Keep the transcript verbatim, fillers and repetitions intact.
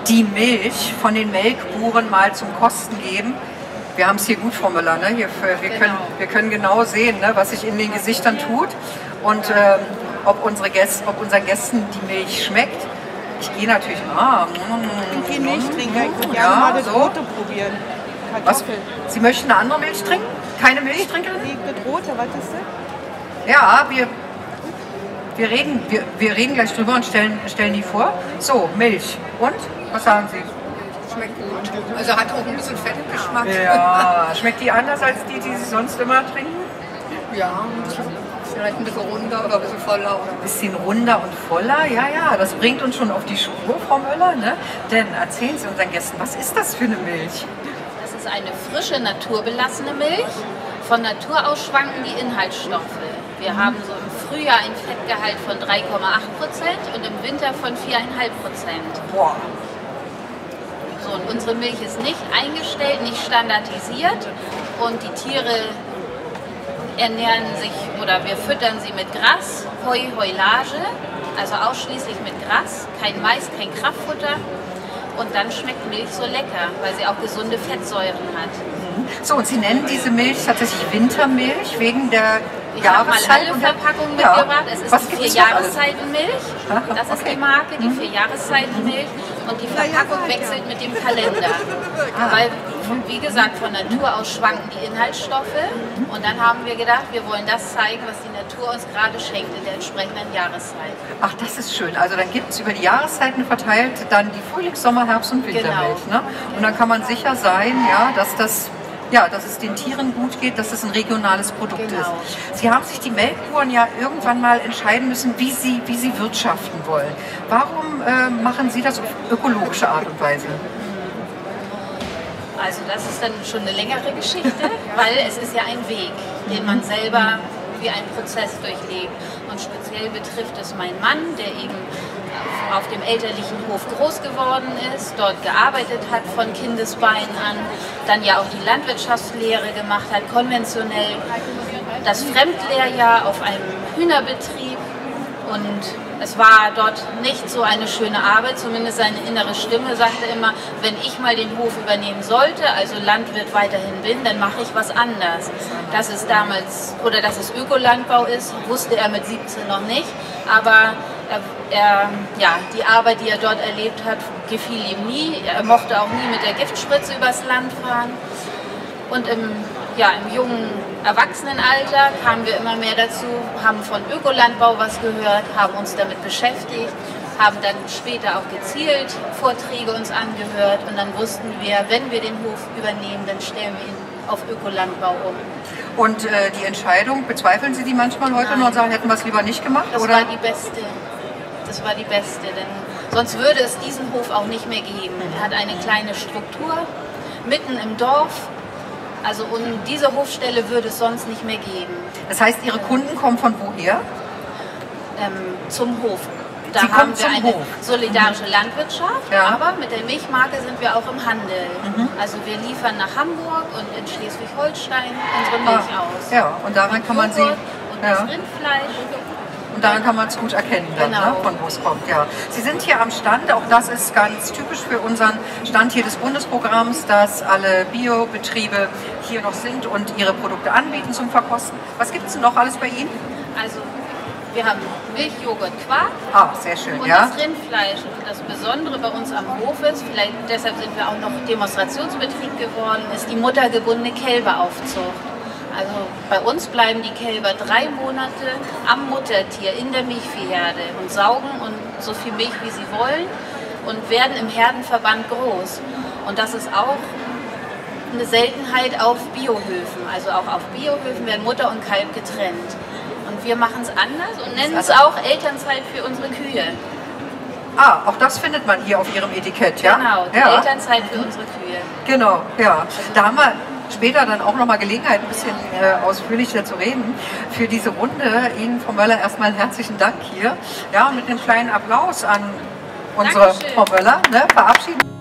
die Milch von den Melkburen mal zum Kosten geben. Wir haben es hier gut, Frau Müller, ne? Hier für, wir, können, wir können genau sehen, ne, was sich in den Gesichtern tut und ähm, ob, unsere Gäste, ob unseren Gästen die Milch schmeckt. Ich gehe natürlich, ah, Ich bin Milchtrinker, ich würde ja, gerne mal das so. Rote probieren. Was? Kartoffel. Sie möchten eine andere Milch trinken? Keine Milchtrinkerin? Die mit Rote, was ist das? Ja, wir, wir, reden, wir, wir reden gleich drüber und stellen, stellen die vor. So, Milch. Und? Was sagen Sie? Schmeckt gut. Also hat auch ein bisschen Fettgeschmack. Ja, schmeckt die anders als die, die Sie sonst immer trinken? Ja, ein bisschen, vielleicht ein bisschen runder oder ein bisschen voller. Oder Ein bisschen runder und voller, ja, ja, das bringt uns schon auf die Spur, Frau Müller, ne? Denn erzählen Sie unseren Gästen, was ist das für eine Milch? Das ist eine frische, naturbelassene Milch. Von Natur aus schwanken die Inhaltsstoffe. Wir haben so im Frühjahr ein Fettgehalt von drei Komma acht Prozent und im Winter von vier Komma fünf Prozent. Boah. So, und unsere Milch ist nicht eingestellt, nicht standardisiert und die Tiere ernähren sich oder wir füttern sie mit Gras, Heu, Heulage, also ausschließlich mit Gras, kein Mais, kein Kraftfutter. Und dann schmeckt Milch so lecker, weil sie auch gesunde Fettsäuren hat. So, und Sie nennen diese Milch tatsächlich Wintermilch wegen der Ich habe mal Jahreszeit? alle und der- Verpackungen Ja. mitgebracht. Es ist Was die gibt's noch alles? Vier-Jahreszeitenmilch. Das ist okay. die Marke, die Vier-Jahreszeitenmilch. Und die Verpackung wechselt mit dem Kalender. Weil, wie gesagt, von Natur aus schwanken die Inhaltsstoffe. Und dann haben wir gedacht, wir wollen das zeigen, was die Natur uns gerade schenkt in der entsprechenden Jahreszeit. Ach, das ist schön. Also dann gibt es über die Jahreszeiten verteilt dann die Frühlings-, Sommer-, Herbst- und Wintermilch. Genau. Ne? Und dann kann man sicher sein, ja, dass das... Ja, dass es den Tieren gut geht, dass es ein regionales Produkt Genau. ist. Sie haben sich die Melkbauern ja irgendwann mal entscheiden müssen, wie sie, wie sie wirtschaften wollen. Warum äh, machen Sie das auf ökologische Art und Weise? Also das ist dann schon eine längere Geschichte, weil es ist ja ein Weg, den man selber wie einen Prozess durchlebt. Und speziell betrifft es meinen Mann, der eben auf dem elterlichen Hof groß geworden ist, dort gearbeitet hat von Kindesbeinen an, dann ja auch die Landwirtschaftslehre gemacht hat, konventionell, das Fremdlehrjahr auf einem Hühnerbetrieb und es war dort nicht so eine schöne Arbeit, zumindest seine innere Stimme sagte immer, wenn ich mal den Hof übernehmen sollte, also Landwirt weiterhin bin, dann mache ich was anders. Dass es damals, oder dass es Ökolandbau ist, wusste er mit siebzehn noch nicht, aber er, er, ja, die Arbeit, die er dort erlebt hat, gefiel ihm nie. Er mochte auch nie mit der Giftspritze übers Land fahren. Und im, ja, im jungen Erwachsenenalter kamen wir immer mehr dazu, haben von Ökolandbau was gehört, haben uns damit beschäftigt, haben dann später auch gezielt Vorträge uns angehört und dann wussten wir, wenn wir den Hof übernehmen, dann stellen wir ihn auf Ökolandbau um. Und äh, die Entscheidung, bezweifeln Sie die manchmal heute Nein. noch und sagen, hätten wir es lieber nicht gemacht? Das oder? war die beste. Das war die beste, denn sonst würde es diesen Hof auch nicht mehr geben. Er hat eine kleine Struktur, mitten im Dorf. Also und diese Hofstelle würde es sonst nicht mehr geben. Das heißt, Ihre Kunden kommen von woher? Ähm, zum Hof. Da Sie haben kommen wir zum eine Hof. solidarische Landwirtschaft, Ja. aber mit der Milchmarke sind wir auch im Handel. Also wir liefern nach Hamburg und in Schleswig-Holstein unsere Milch Ah, aus. ja, und daran kann man sie... Joghurt und das Ja. Rindfleisch. Und daran kann man es gut erkennen, dann, Genau. ne, von wo es kommt. Ja. Sie sind hier am Stand, auch das ist ganz typisch für unseren Stand hier des Bundesprogramms, dass alle Biobetriebe hier noch sind und ihre Produkte anbieten zum Verkosten. Was gibt es denn noch alles bei Ihnen? Also wir haben Milch, Joghurt, Quark Ah, sehr schön, und ja. das Rindfleisch. Und das Besondere bei uns am Hof ist, vielleicht deshalb sind wir auch noch Demonstrationsbetrieb geworden, ist die muttergebundene Kälberaufzucht. Also bei uns bleiben die Kälber drei Monate am Muttertier in der Milchviehherde und saugen und so viel Milch wie sie wollen und werden im Herdenverband groß. Und das ist auch eine Seltenheit auf Biohöfen. Also auch auf Biohöfen werden Mutter und Kalb getrennt. Und wir machen es anders und nennen es auch Elternzeit für unsere Kühe. Ah, auch das findet man hier auf Ihrem Etikett, ja? Genau, die ja. Elternzeit für unsere Kühe. Genau, ja. Da haben wir später dann auch nochmal Gelegenheit, ein bisschen äh, ausführlicher zu reden. Für diese Runde Ihnen, Frau Möller, erstmal herzlichen Dank hier. Ja, und mit einem kleinen Applaus an unsere Dankeschön. Frau Möller, ne, verabschieden.